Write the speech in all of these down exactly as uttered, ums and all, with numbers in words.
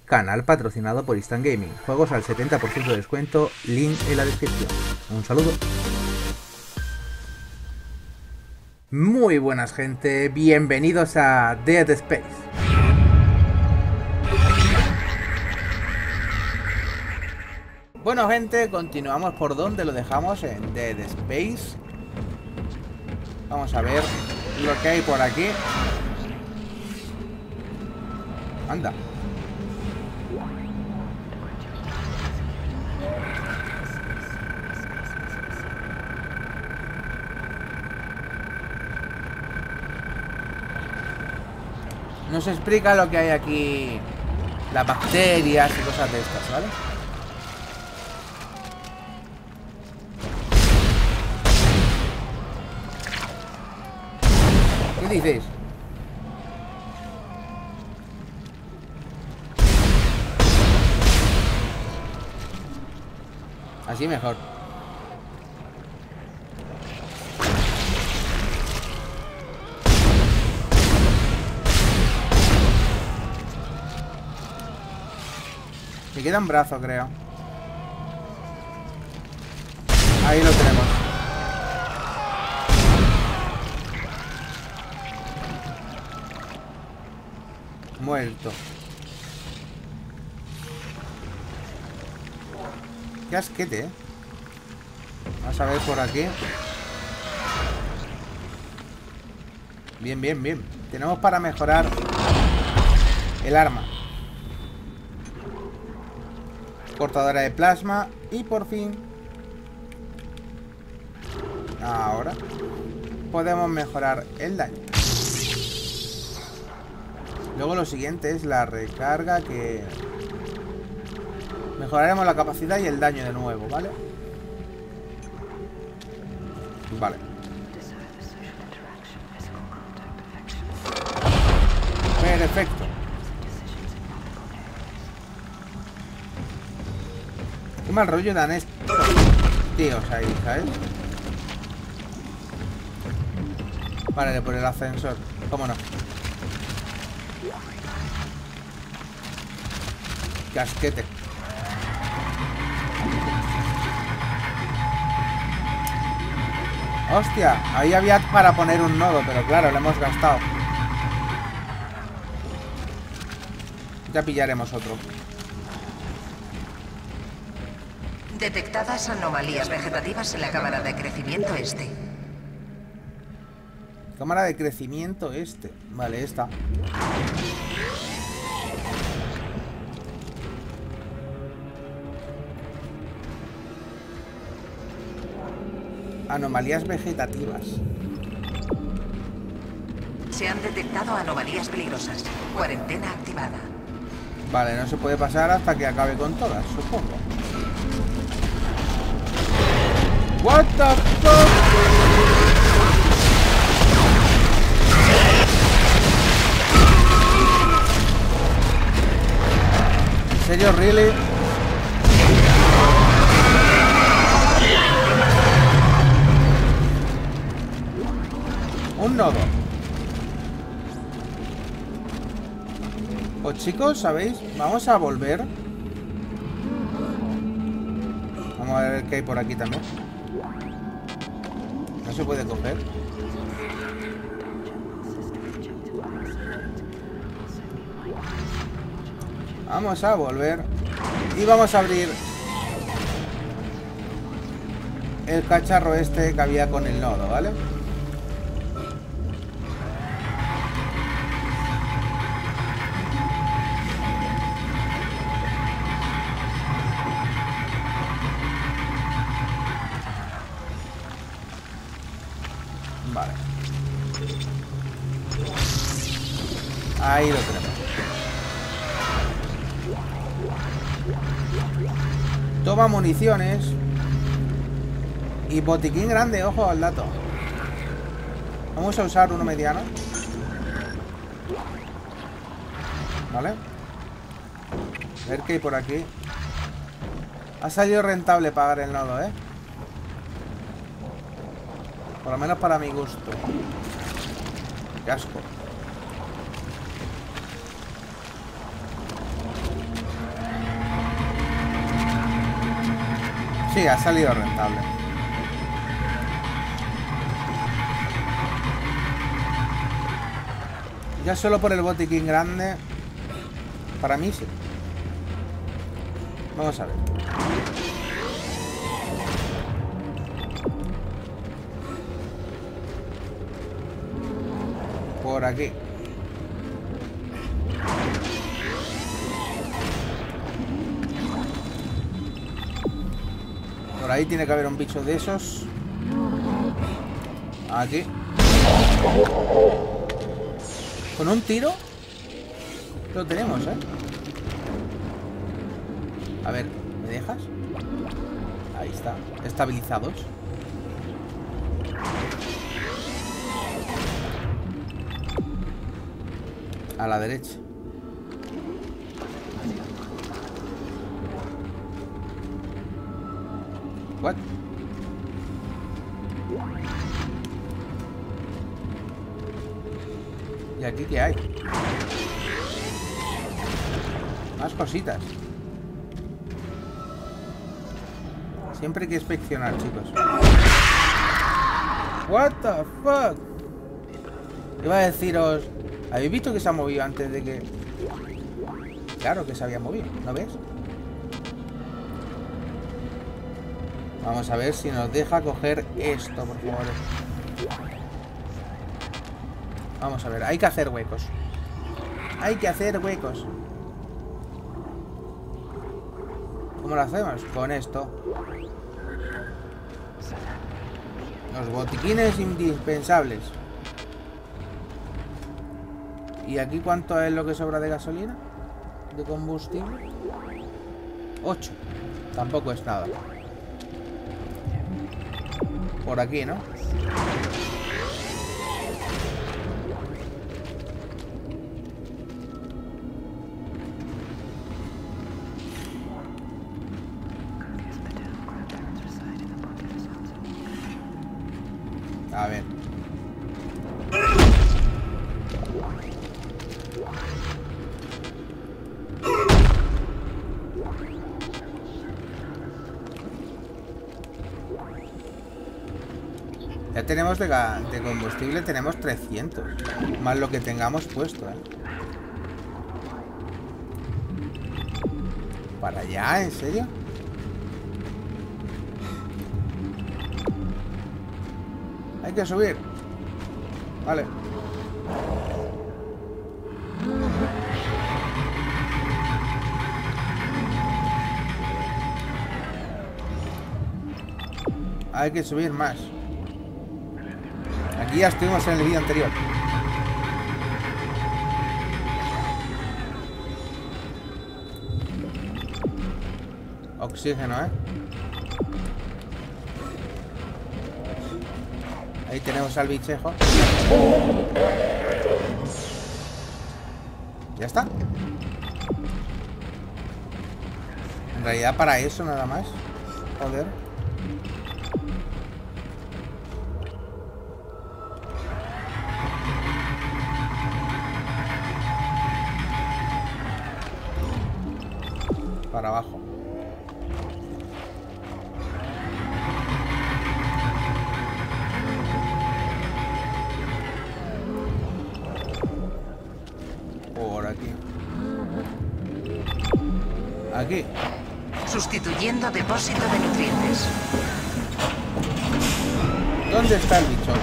canal patrocinado por Instant Gaming. Juegos al setenta por ciento de descuento, link en la descripción. Un saludo. Muy buenas gente, bienvenidos a Dead Space. Bueno gente, continuamos por donde lo dejamos en Dead Space. Vamos a ver lo que hay por aquí. Anda. Nos explica lo que hay aquí, las bacterias y cosas de estas, ¿vale? ¿Qué dices? Así mejor. Me queda un brazo, creo. Ahí lo tenemos. Muerto. Qué asquete, ¿eh? Vamos a ver por aquí. Bien, bien, bien. Tenemos para mejorar el arma. Cortadora de plasma. Y por fin, ahora podemos mejorar el daño. Luego lo siguiente es la recarga, que mejoraremos la capacidad y el daño de nuevo, ¿vale? Vale. Perfecto. Qué mal rollo dan estos tíos ahí, ¿sabes? Vale, por el ascensor. ¿Cómo no? Casquete. Hostia, ahí había para poner un nodo, pero claro, lo hemos gastado. Ya pillaremos otro. Detectadas anomalías vegetativas en la cámara de crecimiento este. Cámara de crecimiento este. Vale, esta. Anomalías vegetativas. Se han detectado anomalías peligrosas. Cuarentena activada. Vale, no se puede pasar hasta que acabe con todas, supongo. What the fuck? ¿En serio, really? Un nodo. Pues chicos, ¿sabéis? Vamos a volver. Vamos a ver qué hay por aquí también. No se puede coger. Vamos a volver. Y vamos a abrir el cacharro este que había con el nodo, ¿vale? Vale. Ahí lo tenemos. Toma municiones. Y botiquín grande, ojo al dato. Vamos a usar uno mediano. Vale. A ver qué hay por aquí. Ha salido rentable pagar el nodo, ¿eh? Por lo menos para mi gusto. Qué asco. Sí, ha salido rentable. Ya solo por el botiquín grande, para mí sí. Vamos a ver. Por aquí. Por ahí tiene que haber un bicho de esos. Aquí. Con un tiro lo tenemos, ¿eh? A ver, ¿me dejas? Ahí está, estabilizados. A la derecha. What? ¿Y aquí qué hay? Más cositas. Siempre hay que inspeccionar, chicos. What the fuck? Iba a deciros... ¿Habéis visto que se ha movido antes de que...? Claro que se había movido, ¿no ves? Vamos a ver si nos deja coger esto, por favor. Vamos a ver, hay que hacer huecos. Hay que hacer huecos. ¿Cómo lo hacemos? Con esto. Los botiquines indispensables. ¿Y aquí cuánto es lo que sobra de gasolina? ¿De combustible? ocho. Tampoco es nada. Por aquí, ¿no? A ver. Ya tenemos de, de combustible, tenemos trescientos. Más lo que tengamos puesto, ¿eh? ¿Para allá? ¿En serio? Hay que subir. Vale. Hay que subir más. Aquí ya estuvimos en el vídeo anterior. Oxígeno, ¿eh? Ahí tenemos al bichejo. Ya está. En realidad para eso nada más. Joder. Para abajo. Por aquí. Aquí. Sustituyendo depósito de nutrientes. ¿Dónde está el bicho?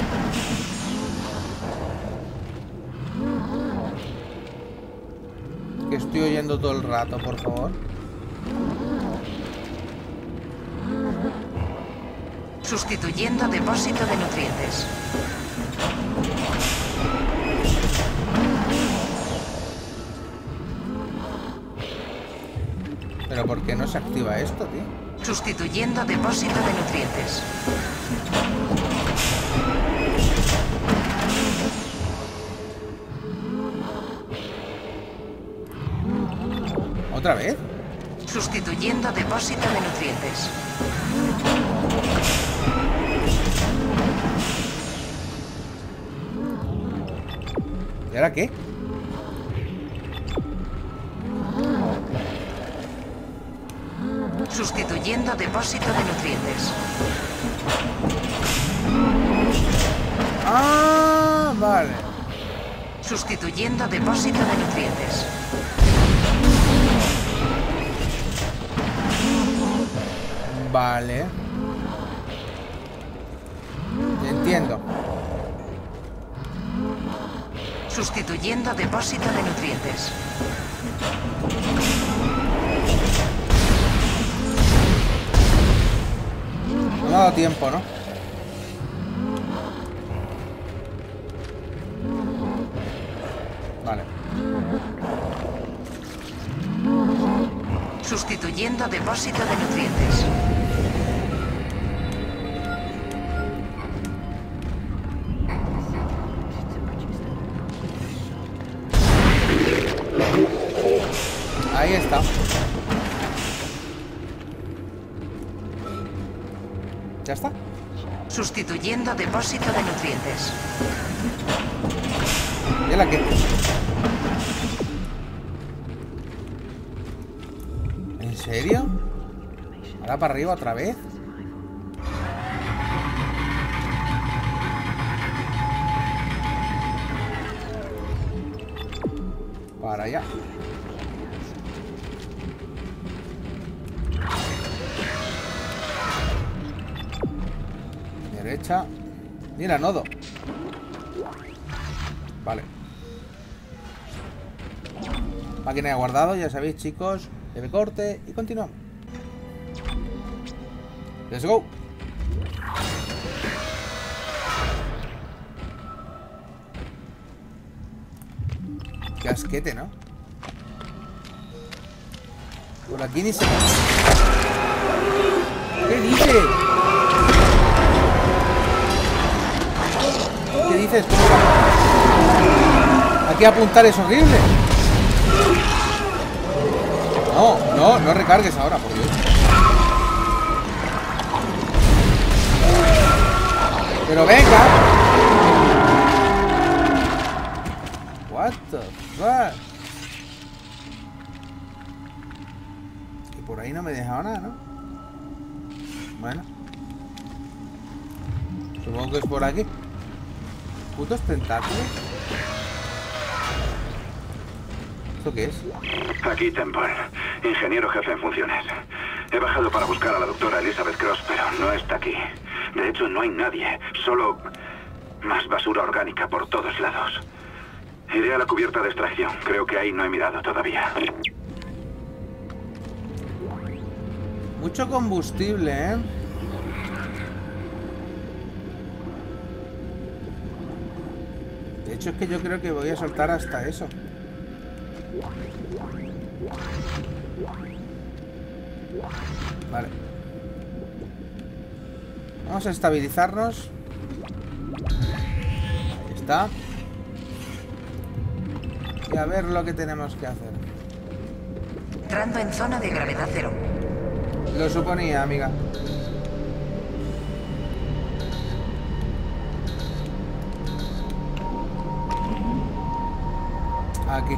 Que estoy oyendo todo el rato, por favor. Sustituyendo depósito de nutrientes. ¿Pero por qué no se activa esto, tío? Sustituyendo depósito de nutrientes. ¿Otra vez? Sustituyendo depósito de nutrientes. ¿Y ahora qué? Sustituyendo depósito de nutrientes. Ah, vale. Sustituyendo depósito de nutrientes. Vale. Entiendo. Sustituyendo depósito de nutrientes. No me ha dado tiempo, ¿no? Vale. Sustituyendo depósito de nutrientes. Ahí está. ¿Ya está? Sustituyendo depósito de nutrientes. ¿Y la qué? ¿En serio? ¿Ahora para arriba otra vez? Para allá. Derecha. Mira, nodo. Vale. Máquina de guardado, ya sabéis, chicos. Debe corte y continuamos. Let's go. Qué asquete, ¿no? Por aquí ni se... ¿Qué dice? ¿Qué dices? ¿Cómo va? Aquí apuntar es horrible. No, no, no recargues ahora, por Dios. Pero venga. What the fuck. Y por ahí no me he dejado nada, ¿no? Bueno. Supongo que es por aquí. Putos tentáculos. ¿Esto qué es? Aquí Temple, ingeniero jefe en funciones. He bajado para buscar a la doctora Elizabeth Cross, pero no está aquí. De hecho, no hay nadie, solo más basura orgánica por todos lados. Iré a la cubierta de extracción. Creo que ahí no he mirado todavía. Mucho combustible, ¿eh? De hecho, es que yo creo que voy a soltar hasta eso. Vale. Vamos a estabilizarnos. Ahí está. Y a ver lo que tenemos que hacer. Entrando en zona de gravedad cero. Lo suponía, amiga. Aquí.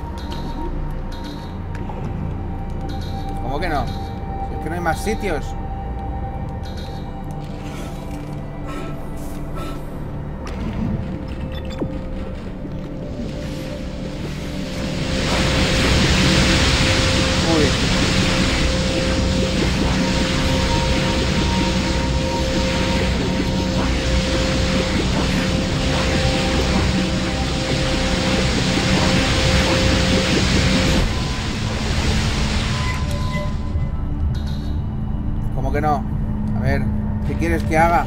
¿Cómo que no? Si es que no hay más sitios. Uy. ¿Cómo que no? A ver, ¿qué quieres que haga?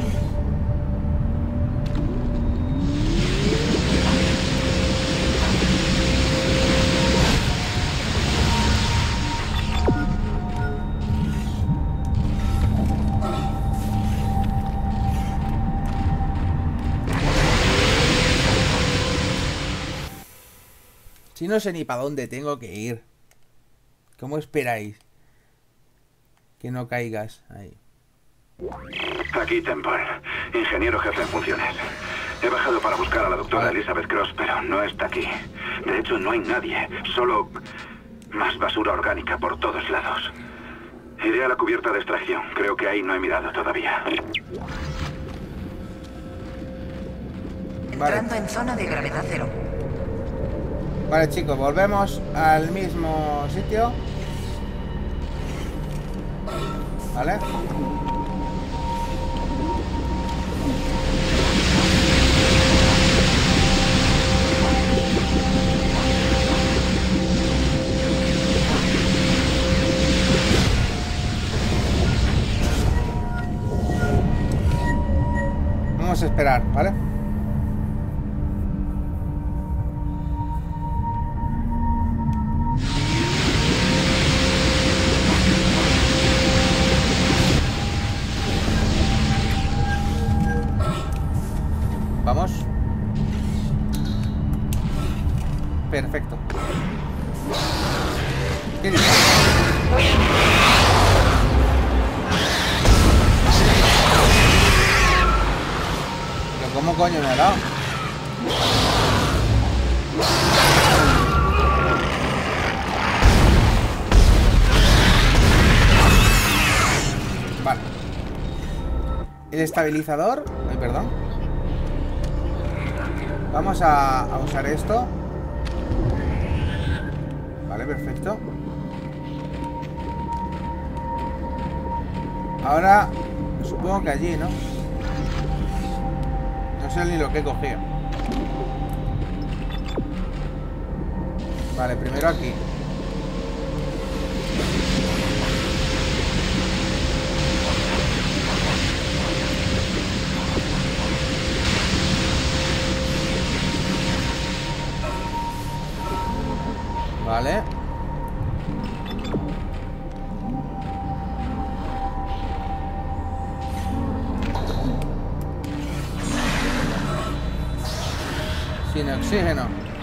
Si no sé ni para dónde tengo que ir. ¿Cómo esperáis que no caigas ahí? Aquí Temple, ingeniero jefe en funciones. He bajado para buscar a la doctora Elizabeth Cross, pero no está aquí. De hecho, no hay nadie, solo más basura orgánica por todos lados. Iré a la cubierta de extracción. Creo que ahí no he mirado todavía. Entrando en zona de gravedad cero. Vale, chicos, volvemos al mismo sitio. Vale. Vamos a esperar, ¿vale? Vamos. Perfecto. ¿Qué dices? ¿Pero cómo coño me ha dado? Vale. El estabilizador. Ay, perdón. Vamos a, a usar esto. Vale, perfecto. Ahora supongo que allí, ¿no? No sé ni lo que he cogido. Vale, primero aquí. Vale. Sin oxígeno.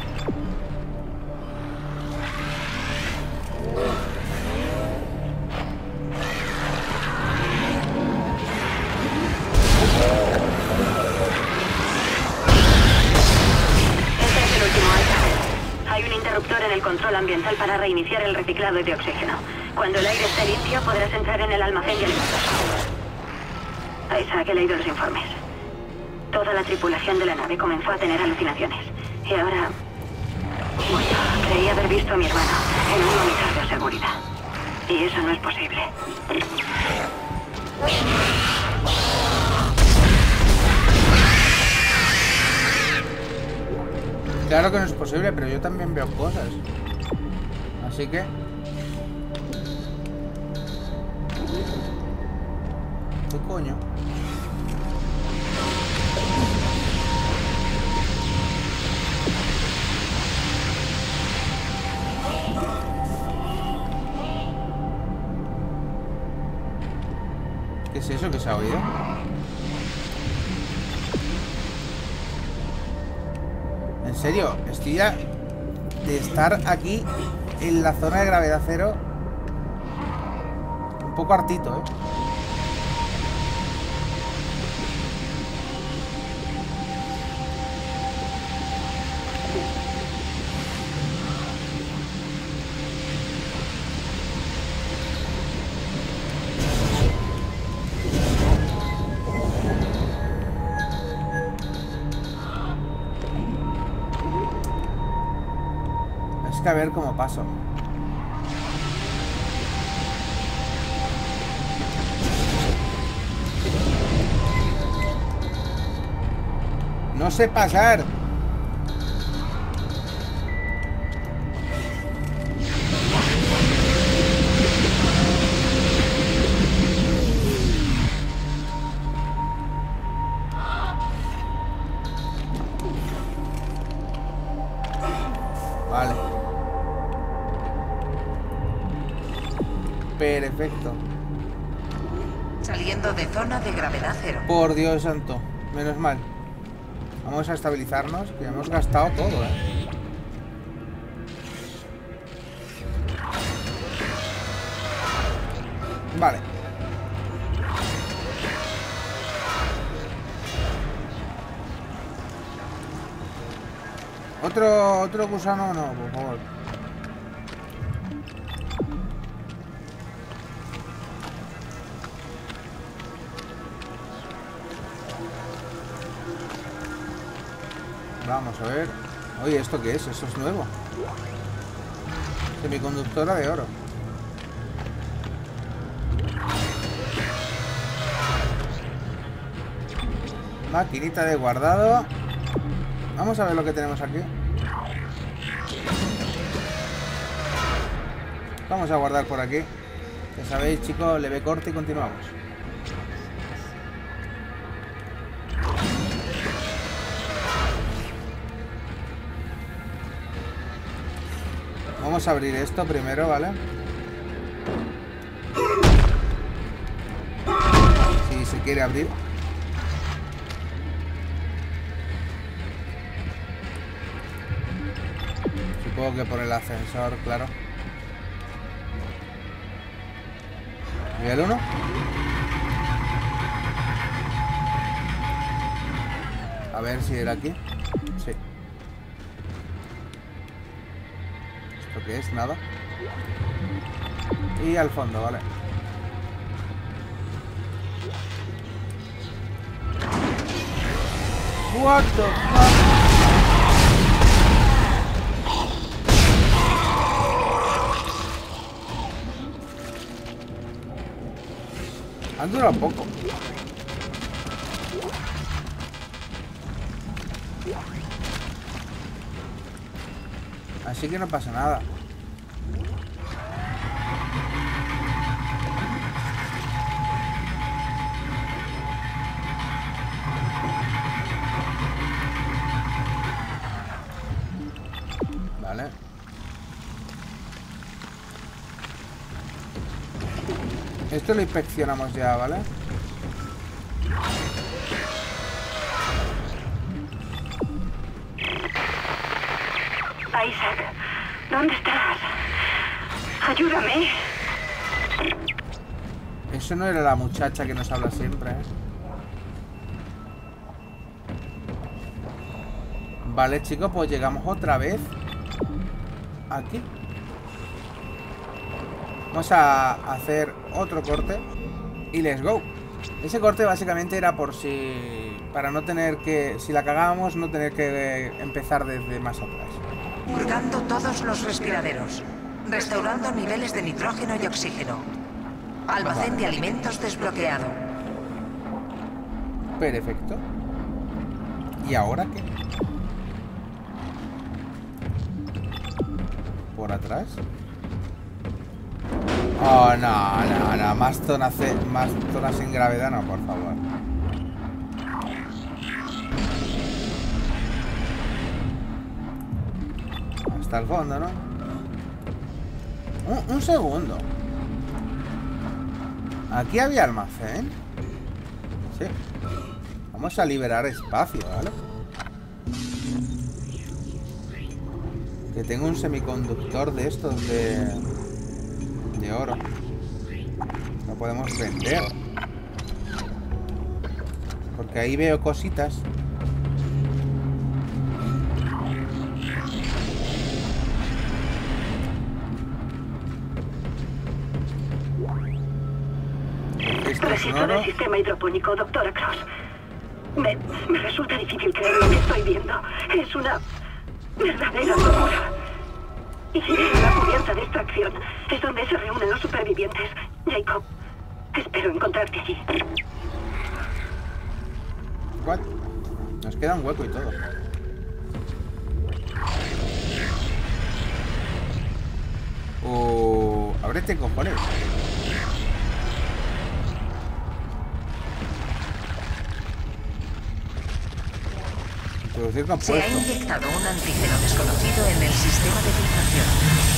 En el control ambiental para reiniciar el reciclado de oxígeno. Cuando el aire esté limpio, podrás entrar en el almacén de alimentos. Isaac, he leído los informes. Toda la tripulación de la nave comenzó a tener alucinaciones. Y ahora... Bueno, creí haber visto a mi hermano en un monitor de seguridad. Y eso no es posible. Claro que no es posible, pero yo también veo cosas. Así que... ¿Qué coño? ¿Qué es eso que se ha oído? En serio, estoy ya de estar aquí en la zona de gravedad cero un poco hartito, ¿eh? A ver cómo paso. No sé pasar. Vale. Perfecto. Saliendo de zona de gravedad cero. Por Dios santo. Menos mal. Vamos a estabilizarnos, que hemos gastado todo, ¿eh? Vale. Otro, otro gusano, no, por favor. Vamos a ver. Oye, ¿esto qué es? Eso es nuevo. Semiconductora de oro. Maquinita de guardado. Vamos a ver lo que tenemos aquí. Vamos a guardar por aquí. Ya sabéis, chicos, leve corte y continuamos. Vamos a abrir esto primero, ¿vale? Si se quiere abrir. Supongo que por el ascensor, claro. Nivel uno. A ver si era aquí. Sí. ¿Esto qué es? Nada. Y al fondo, vale. What the fuck? Han durado poco. Así que no pasa nada. Vale. Esto lo inspeccionamos ya, ¿vale? Isaac, ¿dónde estás? Ayúdame. Eso no era la muchacha que nos habla siempre, ¿eh? Vale, chicos, pues llegamos otra vez aquí. Vamos a hacer otro corte y let's go. Ese corte básicamente era por si... para no tener que... si la cagábamos, no tener que empezar desde más atrás. Purgando todos los respiraderos. Restaurando niveles de nitrógeno y oxígeno. Almacén de alimentos desbloqueado. Perfecto. ¿Y ahora qué? ¿Por atrás? Oh, no, no, no. Más zonas, más zonas sin gravedad, no, por favor. Hasta el fondo, ¿no? Un, un segundo. Aquí había almacén. Sí. Vamos a liberar espacio, ¿vale? Que tengo un semiconductor de estos de... de oro. Lo podemos vender. Porque ahí veo cositas. Resisto del sistema hidropónico, doctora Cross. Me, me resulta difícil creer lo que estoy viendo. Es una verdadera locura. Y en la cubierta de extracción es donde se reúnen los supervivientes. Jacob, espero encontrarte allí. What? Nos queda un hueco y todo. Uh, ábrete, cojones. Introducir compuesto. Se ha inyectado un antígeno desconocido en el sistema de filtración.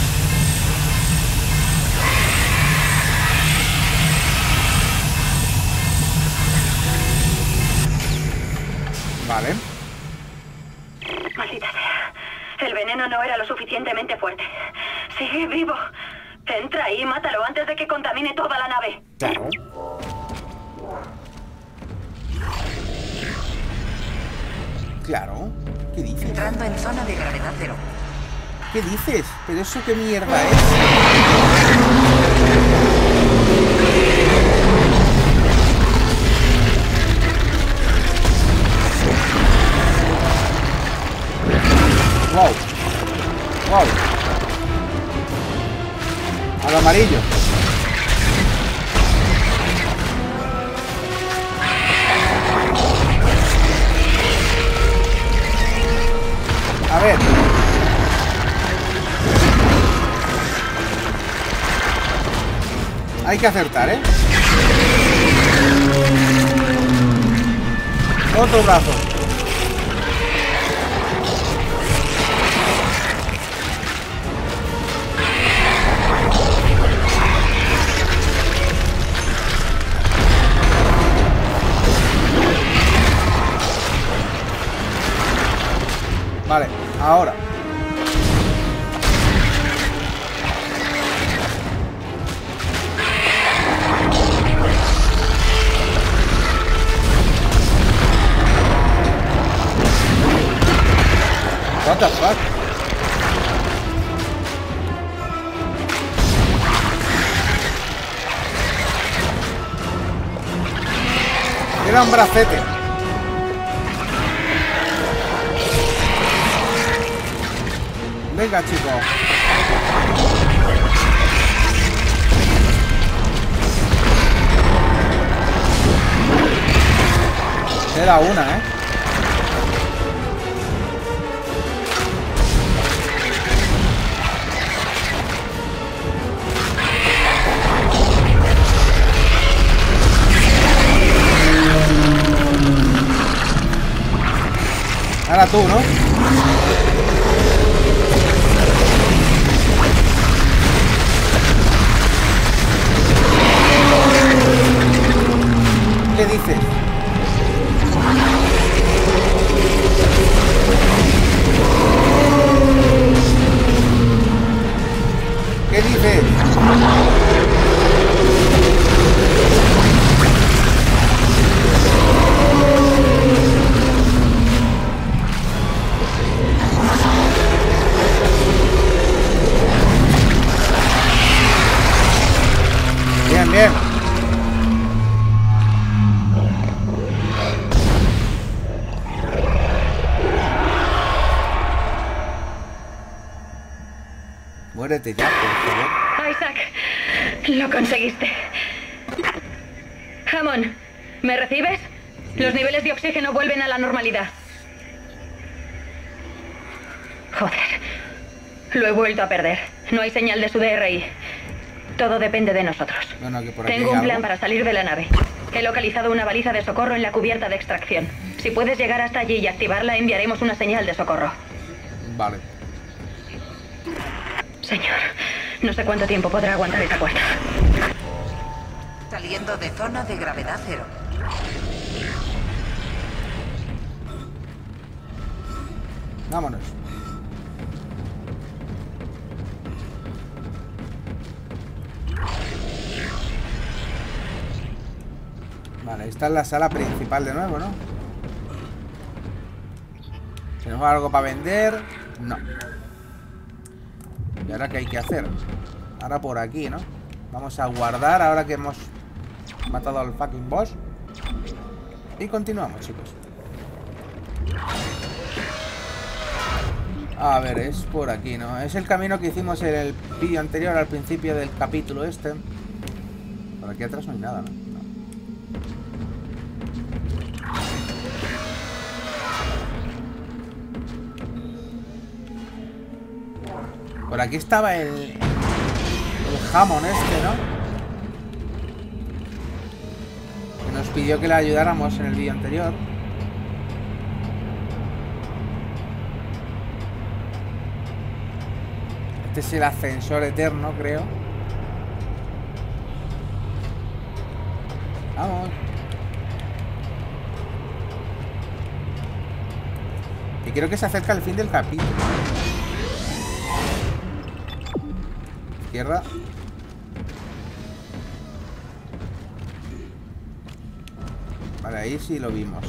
Vale. Maldita sea. El veneno no era lo suficientemente fuerte. Sigue vivo. Entra y mátalo antes de que contamine toda la nave. Claro. Claro. ¿Qué dices? Entrando en zona de gravedad cero. ¿Qué dices? ¿Pero eso qué mierda es? amarillo. A ver. Hay que acertar, ¿eh? Otro brazo. Vale, ahora. What the fuck? Era un bracete. Venga, chico. Queda una, ¿eh? Ahora tú, ¿no? ¿Qué dices? ¿Qué dices? Bien, bien. Muérete ya, por favor. Isaac, lo conseguiste. Hammond, ¿me recibes? Los niveles de oxígeno vuelven a la normalidad. Joder, lo he vuelto a perder. No hay señal de su D R I. Todo depende de nosotros. Bueno, que por aquí Tengo un hay plan algo. para salir de la nave. He localizado una baliza de socorro en la cubierta de extracción. Si puedes llegar hasta allí y activarla, enviaremos una señal de socorro. Vale. Señor, no sé cuánto tiempo podrá aguantar esa puerta. Saliendo de zona de gravedad cero. Vámonos. Vale, esta es la sala principal de nuevo, ¿no? ¿Tenemos algo para vender? No. ¿Y ahora qué hay que hacer? Ahora por aquí, ¿no? Vamos a guardar ahora que hemos matado al fucking boss. Y continuamos, chicos. A ver, es por aquí, ¿no? Es el camino que hicimos en el vídeo anterior, al principio del capítulo este. Por aquí atrás no hay nada, ¿no? No. Por aquí estaba el... el Hammond este, ¿no? Que nos pidió que le ayudáramos en el vídeo anterior. Este es el ascensor eterno, creo. Vamos. Y creo que se acerca el fin del capítulo. Izquierda. Vale, ahí sí lo vimos.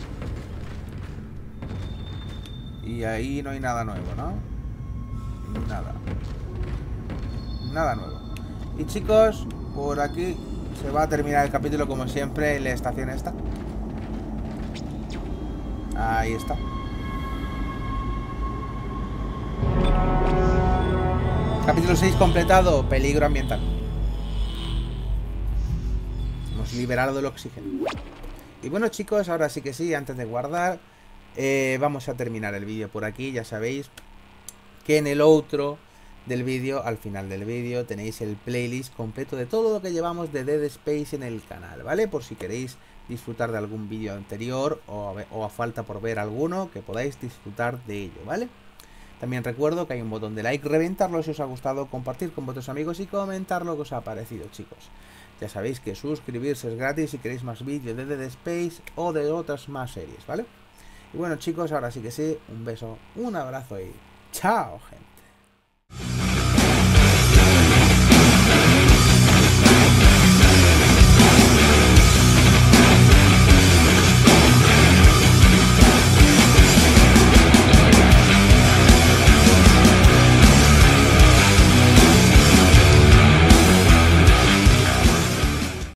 Y ahí no hay nada nuevo, ¿no? Nada. Nada nuevo. Y chicos, por aquí se va a terminar el capítulo como siempre en la estación esta. Ahí está. Capítulo seis completado, peligro ambiental. hemos liberado el oxígeno. Y bueno, chicos, ahora sí que sí, antes de guardar, eh, vamos a terminar el vídeo por aquí. Ya sabéis que en el outro del vídeo, al final del vídeo, tenéis el playlist completo de todo lo que llevamos de Dead Space en el canal, ¿vale? Por si queréis disfrutar de algún vídeo anterior o a, o a falta por ver alguno, que podáis disfrutar de ello, ¿vale? También recuerdo que hay un botón de like, reventarlo si os ha gustado, compartir con vuestros amigos y comentar lo que os ha parecido, chicos. Ya sabéis que suscribirse es gratis si queréis más vídeos de Dead Space o de otras más series, ¿vale? Y bueno, chicos, ahora sí que sí, un beso, un abrazo y chao, gente.